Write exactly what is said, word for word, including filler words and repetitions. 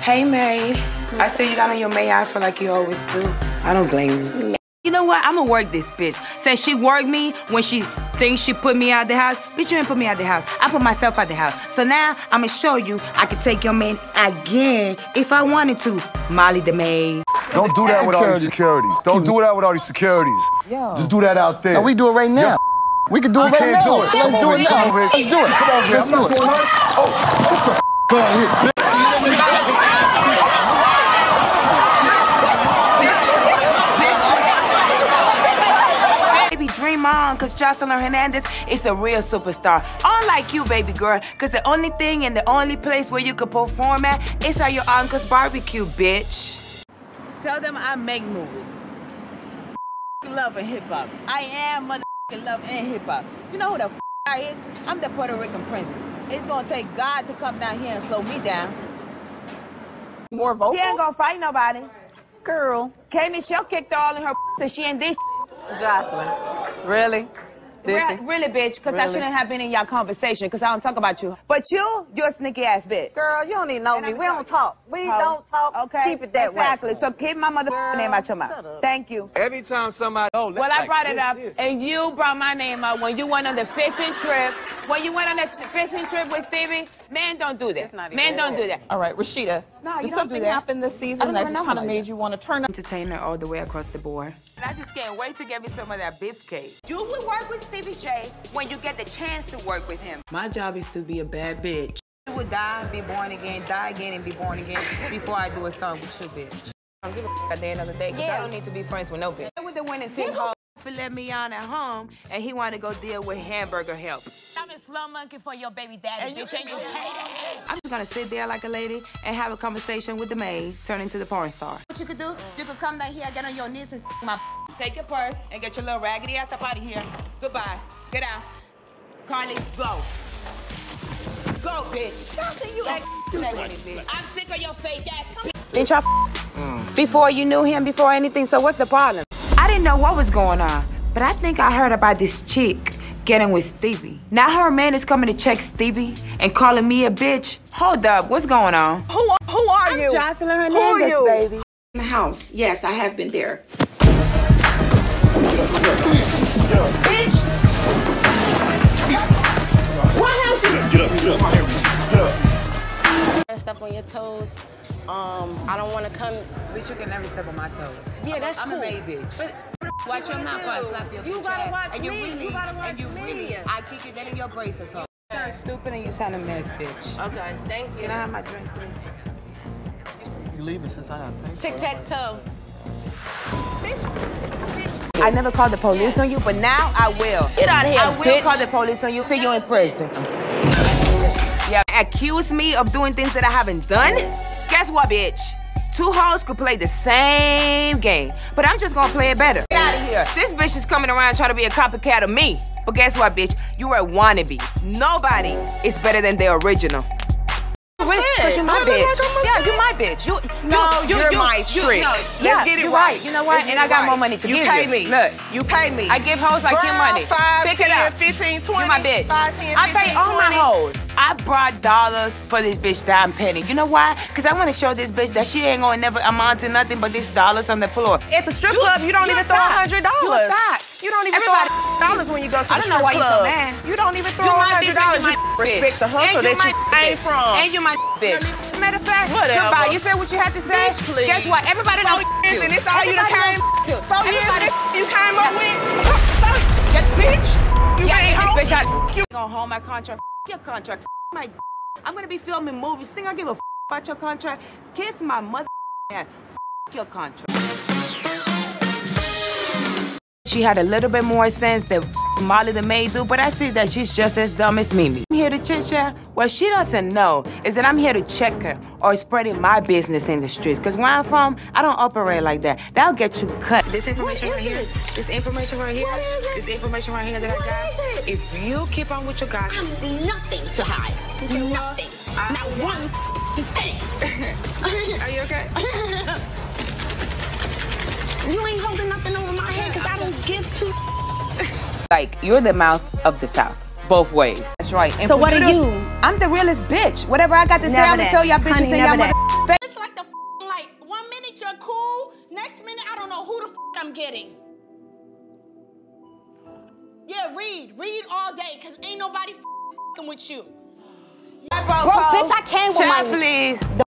Hey, maid. I see you got on your maid outfit like you always do. I don't blame you. You know what? I'ma work this bitch. Since she worked me when she thinks she put me out the house, bitch, you ain't put me out the house. I put myself out the house. So now I'ma show you I can take your man again if I wanted to. Molly the maid. Don't do that with all these securities. Don't do that with all these securities. Yo. Just do that out there. No, we do it right now. Yo. We can do it you right can't now. Do it. Let's do it now. Let's do it. Come on, Let's do it. Oh, what the f*** going here? Baby, dream on, cause Joseline Hernandez is a real superstar. Unlike you, baby girl, cause the only thing and the only place where you could perform at is at your uncle's barbecue, bitch. Tell them I make movies. Love and hip-hop. I am motherfucking love and hip-hop. You know who the f I is? I'm the Puerto Rican princess. It's gonna take God to come down here and slow me down. More vocal? She ain't gonna fight nobody. Girl. K. Michelle kicked her all in her so she ain't this. Joseline. Really? Re really, bitch, because really? I shouldn't have been in y'all conversation, because I don't talk about you. But you, you're a sneaky ass bitch. Girl, you don't even know me. We don't talk. We oh. don't talk. Okay. Keep it that exactly. way. Exactly. So keep my mother name out your mouth. Thank you. Every time somebody... Oh, well, I like brought this, it up, this. and you brought my name up when you went on the fishing trip. When you went on the fishing trip with Stevie, man, don't do that. Man, don't do that. All right, Rashida. No, you Did don't something do that. happen this season that just kind of made you want to turn up? Entertainer all the way across the board. And I just can't wait to get me some of that beef cake. You will work with Stevie J when you get the chance to work with him. My job is to be a bad bitch. You would die, be born again, die again, and be born again before I do a song with you, bitch. I don't give a f at the end of the day, because yeah. I don't need to be friends with no bitch. With the winning team, yeah. For let me on at home, and he wanted to go deal with hamburger help. I'm a slow monkey for your baby daddy, and bitch, and you hate it. I'm just gonna sit there like a lady and have a conversation with the maid, turn into the porn star. What you could do, you could come down here, get on your knees and my take your purse and get your little raggedy ass up out of here. Goodbye. Get out. Carly, go. Go, bitch. You act stupid. I'm sick of your fake ass. Didn't y'all mm. before you knew him, before anything, so what's the problem? I didn't know what was going on, but I think I heard about this chick getting with Stevie. Now her man is coming to check Stevie and calling me a bitch. Hold up, what's going on? Who, who are I'm you? Joseline Hernandez, who are you? baby. In the house, yes, I have been there. Bitch! What house you in? Get up, get up, get up. Step on your toes. Um, I don't want to come. Bitch, you can never step on my toes. Yeah, that's I'm cool. a maid bitch. But watch your mouth, I slap your You bitch gotta ass. watch and you me. really, You gotta watch and you me. really, I keep you getting your braces, ho. You sound stupid and you sound a mess, bitch. Okay, thank you. Can I have my drink, please? You leaving since I have paid? Tic-tac-toe. I never called the police on you, but now I will. Get out of here, I will bitch. call the police on you. See you in prison. Yeah, accuse me of doing things that I haven't done? Guess what, bitch? Two hoes could play the same game, but I'm just gonna play it better. Get out of here. This bitch is coming around trying to be a copycat of me. But guess what, bitch? You're a wannabe. Nobody is better than the original. Really? Because you're my bitch. Yeah, you're my bitch. You, no, you, you're you, my you, trick. No, Let's yeah, get it you're right. right. You know what? Let's And I got right. more money to you give pay you. me. Look, you pay me. I give hoes like Girl, your money. five, Pick ten, it up. fifteen, twenty. You're my bitch. five, ten, I pay fifteen, all my twenty. hoes. I brought dollars for this bitch down penny. You know why? Because I want to show this bitch that she ain't gonna never amount to nothing but these dollars on the floor. At the strip club, you don't even throw a hundred dollars. You don't even Everybody throw dollars when you go to I the don't know strip why club. you so mad. You don't even throw You a my hundred bitch and dollars. you You my respect bitch. the hustle And you that my you bitch. came from. And you my bitch. Matter of fact, Whatever. goodbye. You said what you had to say. Bitch, please. Guess what? Everybody knows you. And it's all you done came. to. Four years Everybody you came up with. That bitch. You yeah, ain't this home. bitch, I you gonna hold my contract. Your contract. My I'm gonna be filming movies. Think I give a f about your contract? Kiss my mother ass. F your contract. She had a little bit more sense than Molly the maid do, but I see that she's just as dumb as Mimi. I'm here to chit-chat. What she doesn't know is that I'm here to check her or spreading my business in the streets. Because where I'm from, I don't operate like that. That'll get you cut. This information right here, this information right here, this information right here that I got, if you keep on with your guy, I have nothing to hide. Nothing. Not one thing. Are you okay? You ain't holding nothing over my head because I don't give two. Like, you're the mouth of the South. Both ways. That's right. And so what you are to, you? I'm the realest bitch. Whatever I got to say, I'm gonna tell y'all bitches in y'all mother face. I'm getting. Yeah, read. Read all day, because ain't nobody f***ing with you. Bro, bitch, I came with Chat, my... please.